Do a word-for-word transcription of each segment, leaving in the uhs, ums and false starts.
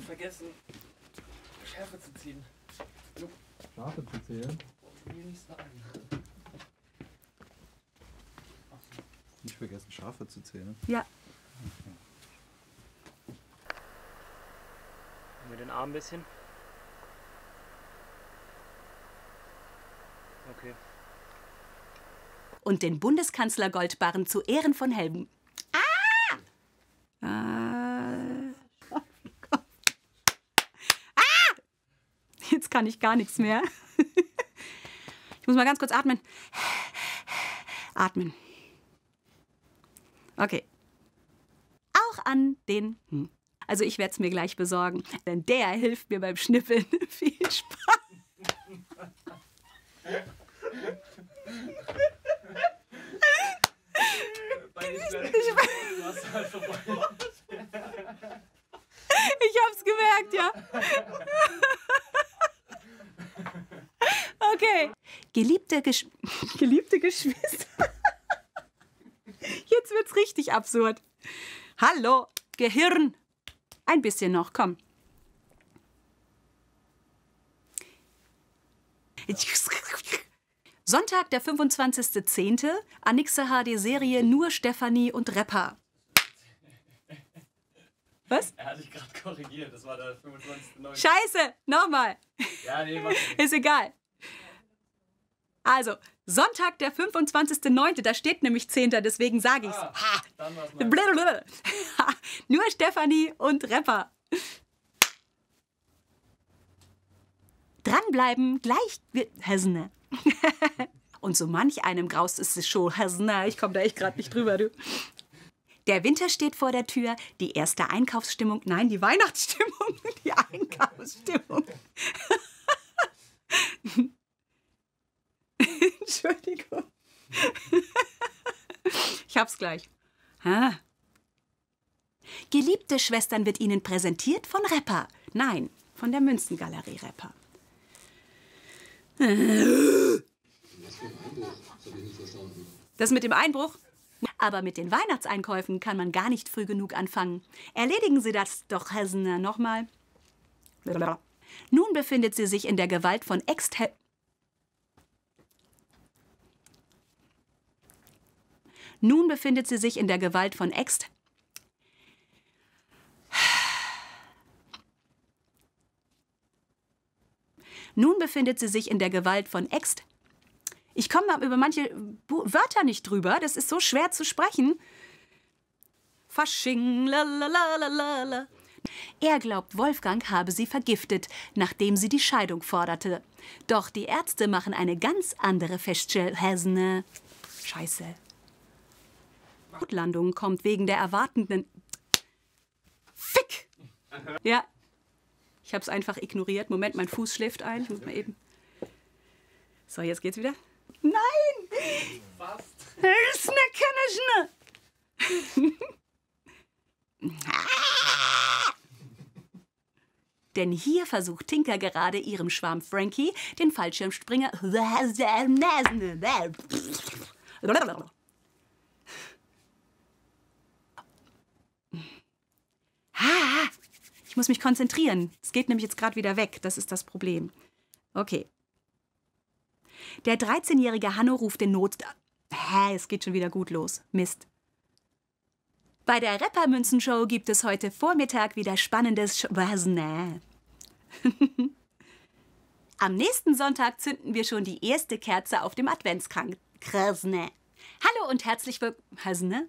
vergessen, Schärfe zu ziehen. Jo. Schafe zu zählen? Will nicht sagen. Nicht vergessen, Schafe zu zählen? Ja. Okay. Mit den Armen ein bisschen. Okay. Und den Bundeskanzler Goldbarren zu Ehren von Helmut. Ah! Ah! Ah! Jetzt kann ich gar nichts mehr. Ich muss mal ganz kurz atmen. Atmen. Okay. Auch an den... Hm. Also ich werde es mir gleich besorgen, denn der hilft mir beim Schnippeln. Viel Spaß. Ich hab's gemerkt, ja. Okay. Geliebte, Gesch Geliebte Geschwister. Jetzt wird's richtig absurd. Hallo, Gehirn. Ein bisschen noch, komm. Sonntag, der fünfundzwanzigster zehnte Anixe H D-Serie Nur Stefanie und Rapper. Was? Er hat dich gerade korrigiert, das war der fünfundzwanzigste neunte Scheiße, nochmal. Ja, nee, mach nicht. Ist egal. Also, Sonntag, der fünfundzwanzigster neunte Da steht nämlich zehnter deswegen sage ich's. Ah, ha. dann war's Blablabla. Nur Stefanie und Rapper. Dranbleiben, gleich wird Hesne. Und so manch einem graust ist es schon Hesne. Ich komme da echt gerade nicht drüber, du. Der Winter steht vor der Tür, die erste Einkaufsstimmung, nein, die Weihnachtsstimmung, die Einkaufsstimmung. Entschuldigung. Ich hab's gleich. Ha. Geliebte Schwestern wird Ihnen präsentiert von Rapper. Nein, von der Münzengalerie Rapper. Das mit dem Einbruch? Aber mit den Weihnachtseinkäufen kann man gar nicht früh genug anfangen. Erledigen Sie das doch, Herr Senner, nochmal. Nun befindet sie sich in der Gewalt von Ex-... Nun befindet sie sich in der Gewalt von Ex... Nun befindet sie sich in der Gewalt von Ex... Ich komme über manche Wörter nicht drüber, das ist so schwer zu sprechen. Fasching, lalalala. Er glaubt, Wolfgang habe sie vergiftet, nachdem sie die Scheidung forderte. Doch die Ärzte machen eine ganz andere Feststellung. Scheiße. Notlandung kommt wegen der erwartenden... Fick! Ja. Ich habe es einfach ignoriert. Moment, mein Fuß schläft ein. Ich muss mal eben... So, jetzt geht's wieder. Nein! Fast. Denn hier versucht Tinker gerade ihrem Schwarm Frankie den Fallschirmspringer... Ich muss mich konzentrieren. Es geht nämlich jetzt gerade wieder weg. Das ist das Problem. Okay. Der dreizehnjährige Hanno ruft den Not... Hä, es geht schon wieder gut los. Mist. Bei der Rapper-Münzenshow gibt es heute Vormittag wieder spannendes... Sch Was, ne? Am nächsten Sonntag zünden wir schon die erste Kerze auf dem Adventskrank. Krass, ne? Hallo und herzlich willkommen...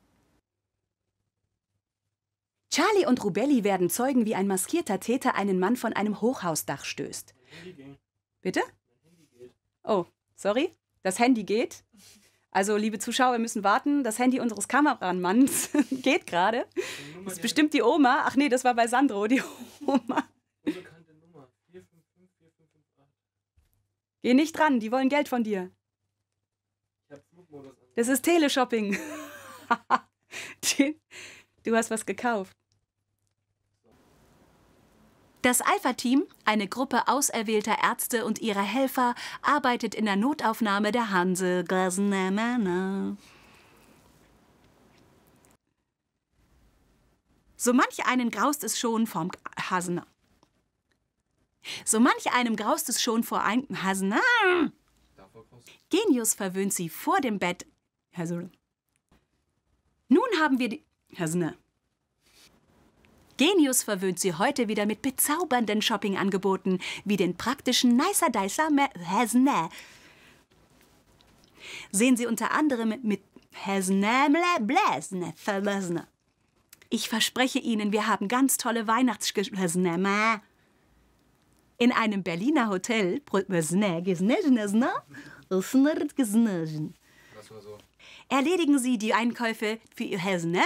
Charlie und Rubelli werden zeugen, wie ein maskierter Täter einen Mann von einem Hochhausdach stößt. Bitte? Oh, sorry. Das Handy geht. Also, liebe Zuschauer, wir müssen warten. Das Handy unseres Kameramanns geht gerade. Das ist bestimmt die Oma. Ach nee, das war bei Sandro, die Oma. Unbekannte Nummer. vier fünf fünf vier fünf fünf acht. Geh nicht dran, die wollen Geld von dir. Ich hab Flugmodus an. Das ist Teleshopping. Du hast was gekauft. Das Alpha-Team, eine Gruppe auserwählter Ärzte und ihrer Helfer, arbeitet in der Notaufnahme der Hanse. So manch einen graust es schon vom Hasner. So manch einem graust es schon vor ein Hasner. Genius verwöhnt sie vor dem Bett. Hasner. Nun haben wir die Hasner. Genius verwöhnt sie heute wieder mit bezaubernden Shoppingangeboten, wie den praktischen Nicer Dicer Hasner. Sehen Sie unter anderem mit Hasner. Ich verspreche Ihnen, wir haben ganz tolle Weihnachtsgeschenke. In einem Berliner Hotel. Erledigen Sie die Einkäufe für Ihr Hasner.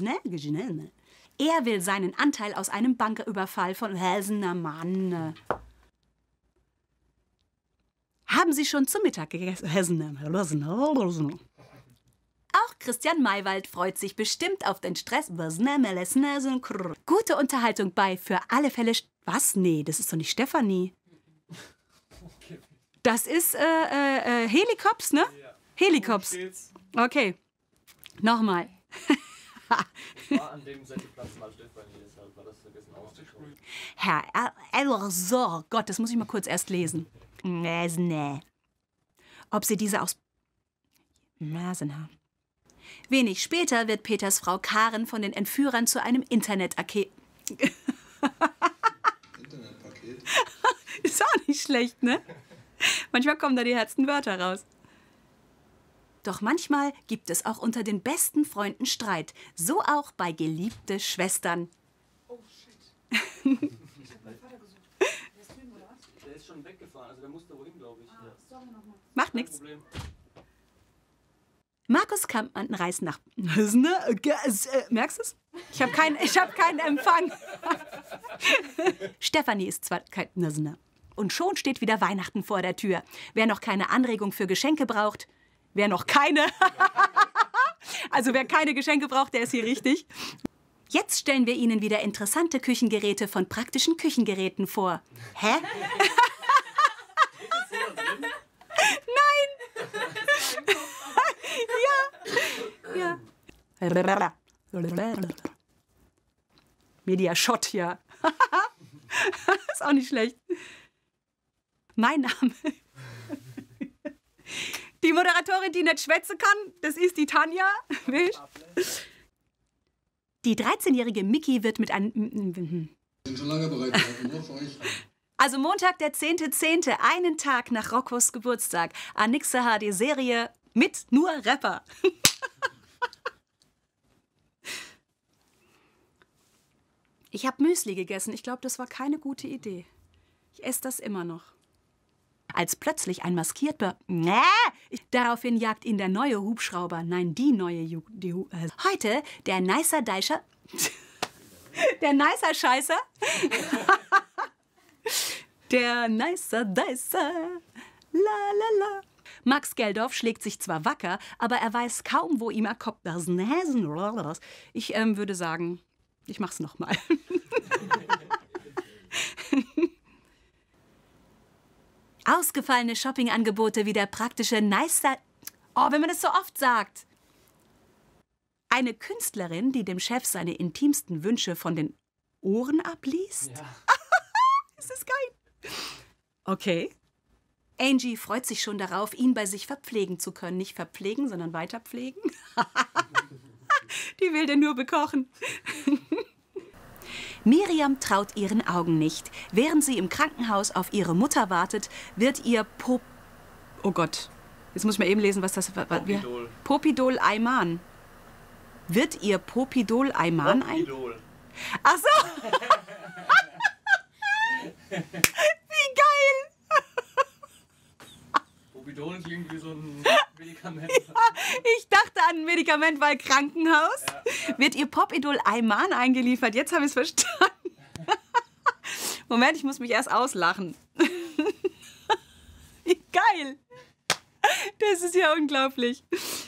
Er will seinen Anteil aus einem Banküberfall von Hasner Mann. Haben Sie schon zum Mittag gegessen? Auch Christian Maywald freut sich bestimmt auf den Stress. Gute Unterhaltung bei für alle Fälle. Was? Nee, das ist doch nicht Stefanie. Das ist äh, äh, Helikops, ne? Helikops. Okay. Nochmal. War an dem Sendeplatz mal Stefanie, deshalb war das vergessen auszusprechen. Herr Elso, Gott, das muss ich mal kurz erst lesen. Ob Sie diese aus Nasen haben. Wenig später wird Peters Frau Karen von den Entführern zu einem Internetpaket. Internetpaket? Ist auch nicht schlecht, ne? Manchmal kommen da die härtesten Wörter raus. Doch manchmal gibt es auch unter den besten Freunden Streit. So auch bei geliebte Schwestern. Oh, shit. Ich hab meinen Vater gesucht. Der ist drüben, oder was? Der ist schon weggefahren, also der musste wohin, glaube ich. Ah, ja. Sorry nochmal. Macht nichts. Markus Kampmann reist nach... Merkst du es? Ich habe keinen, ich hab keinen Empfang. Stefanie ist zwar kein... Und schon steht wieder Weihnachten vor der Tür. Wer noch keine Anregung für Geschenke braucht... Wer noch keine... Also wer keine Geschenke braucht, der ist hier richtig. Jetzt stellen wir Ihnen wieder interessante Küchengeräte von praktischen Küchengeräten vor. Hä? Nein! Ja. Ja. Mediashot, ja. Ist auch nicht schlecht. Mein Name. Die Moderatorin, die nicht schwätzen kann, das ist die Tanja. Die dreizehnjährige Miki wird mit einem... Ich bin schon lange bereit, nur für euch. Also Montag, der zehnte zehnte, einen Tag nach Roccos Geburtstag. Anixe H D-Serie mit nur Rapper. Ich habe Müsli gegessen. Ich glaube, das war keine gute Idee. Ich esse das immer noch. Als plötzlich ein maskierter... Nee! Daraufhin jagt ihn der neue Hubschrauber. Nein, die neue... Ju die Hu äh. Heute der Nicer Dicer... der Nicer Scheißer... der Nicer Dicer... La la la... Max Geldorf schlägt sich zwar wacker, aber er weiß kaum, wo ihm er kommt. Ich ähm, würde sagen, ich mach's noch mal. Ausgefallene Shoppingangebote wie der praktische Nicer... Oh, wenn man das so oft sagt. Eine Künstlerin, die dem Chef seine intimsten Wünsche von den Ohren abliest? Ja. Das ist geil. Okay. Angie freut sich schon darauf, ihn bei sich verpflegen zu können. Nicht verpflegen, sondern weiterpflegen. Die will den nur bekochen. Miriam traut ihren Augen nicht. Während sie im Krankenhaus auf ihre Mutter wartet, wird ihr Pop... Oh Gott, jetzt muss ich mal eben lesen, was das... Popidol. Popidol Ayman. Wird ihr Popidol Ayman ein... Popidol. Ach so! Wie geil! Popidol klingt wie so ein Medikament. Ja, ich dachte an ein Medikament, weil Krankenhaus. Ja, ja. Wird ihr Popidol Ayman eingeliefert? Jetzt habe ich es verstanden. Moment, ich muss mich erst auslachen. Wie geil. Das ist ja unglaublich.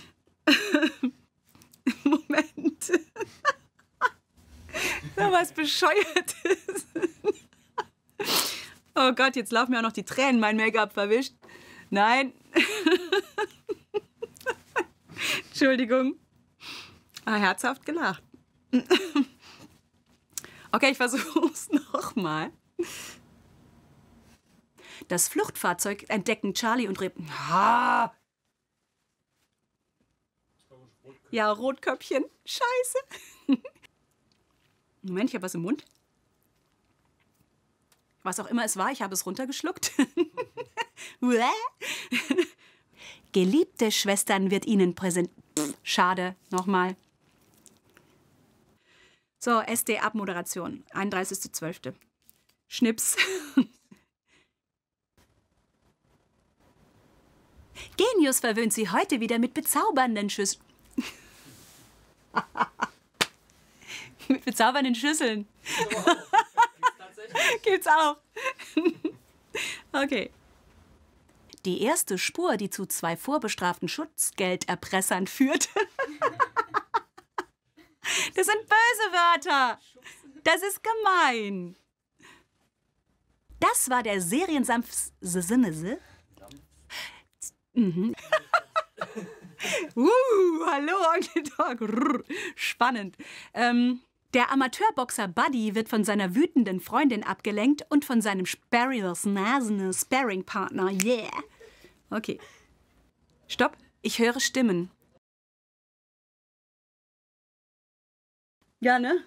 Moment. So was Bescheuertes. Oh Gott, jetzt laufen mir auch noch die Tränen, mein Make-up verwischt. Nein. Entschuldigung. Ah, herzhaft gelacht. Okay, ich versuche es nochmal. Das Fluchtfahrzeug entdecken Charlie und Reb... Ha! Ja, Rotköpfchen. Scheiße. Moment, ich habe was im Mund. Was auch immer es war, ich habe es runtergeschluckt. Geliebte Schwestern wird Ihnen präsent... Schade, nochmal. So, S D-Abmoderation, einunddreißigster zwölfter Schnips. Genius verwöhnt Sie heute wieder mit bezaubernden Schüsseln. Mit bezaubernden Schüsseln. Gibt's auch. Okay. Die erste Spur, die zu zwei vorbestraften Schutzgelderpressern führt. Das sind böse Wörter. Das ist gemein. Das war der Seriensanft... Mhm. uh, hallo, Onkel Doc. Spannend. Ähm, der Amateurboxer Buddy wird von seiner wütenden Freundin abgelenkt und von seinem Sparring-Partner. Yeah. Okay. Stopp. Ich höre Stimmen. Ja, ne?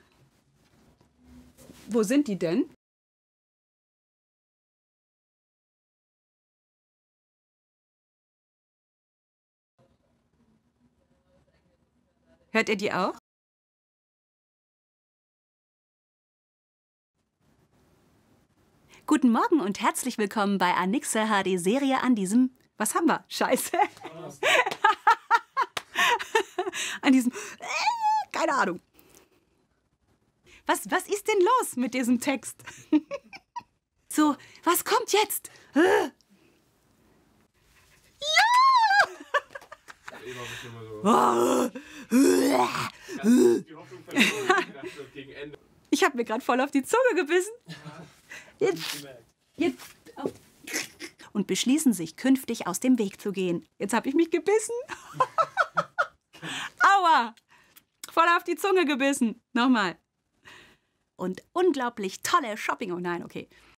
Wo sind die denn? Hört ihr die auch? Guten Morgen und herzlich willkommen bei Anixe H D Serie an diesem... Was haben wir? Scheiße. An diesem... Äh, keine Ahnung. Was, was ist denn los mit diesem Text? So, was kommt jetzt? Äh. Ja! Ich habe mir gerade voll auf die Zunge gebissen. Jetzt, jetzt. Oh. Und beschließen sich künftig aus dem Weg zu gehen. Jetzt habe ich mich gebissen. Aua! Voll auf die Zunge gebissen. Nochmal. Und unglaublich tolle Shopping. Oh nein, okay.